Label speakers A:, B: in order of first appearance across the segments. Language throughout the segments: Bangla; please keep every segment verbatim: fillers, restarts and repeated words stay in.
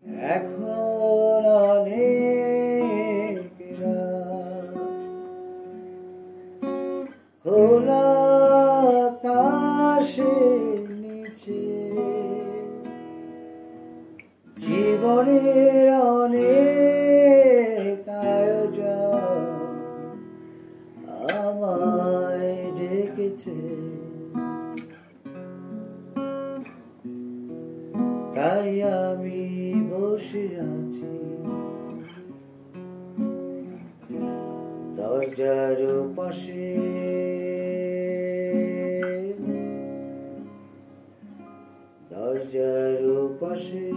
A: এখন অনেক রাত, খোলা আকাশের নিচে জীবনের অনেক আয়োজন আমায় ডেকেছে, তাই আমি বসে আছি দরজার পাশে। দরজার পাশে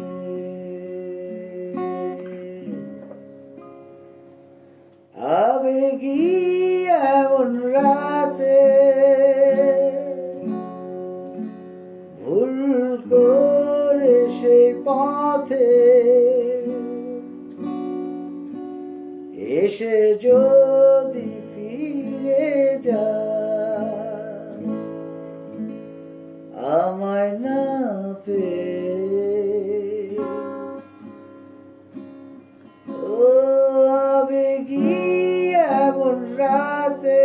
A: আবেগী এমন রাতে ভুল করে সেই পথে এসে যদি ফিরে যায় আমায় না পেয়ে, ও আবেগী এমন রাতে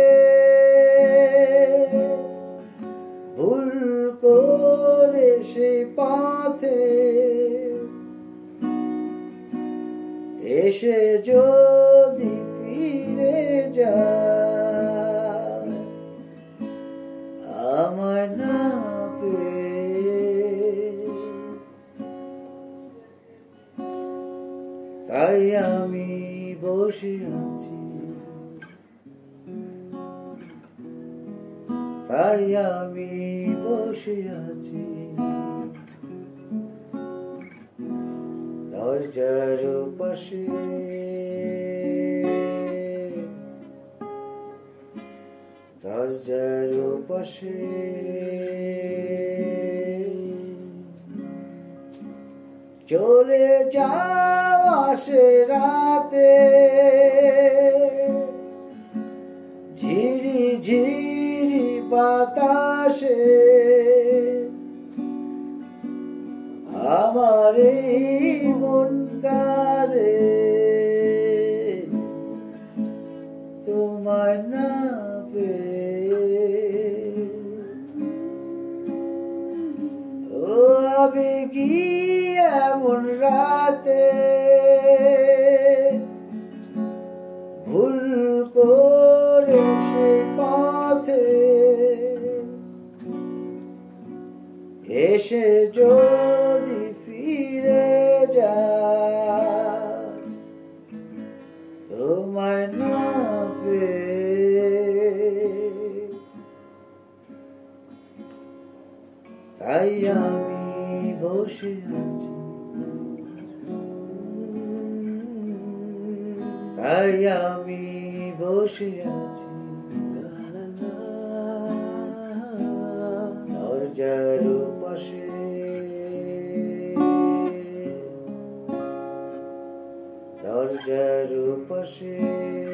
A: ভুল করে সেই পথে এসে যদি ফিরে যায় আমায় না পেয়ে, তাই আমি বসে আছি, তাই আমি বসে আছি দরজার পাশে। দরজার পাশে চলে যাওয়া সে রাতে ঝিরি ঝিরি বাতাসে আমার এই মন কাঁদে তোমায় না পেয়ে, ও আবেগী এমন রাতে ভুল করে সে পথে এসে যদি ফিরে যায় তোমায় না পেয়ে, তাই আমি বসে আছি, তাই আমি বসে আছি দরজার পাশে। দরজার পাশে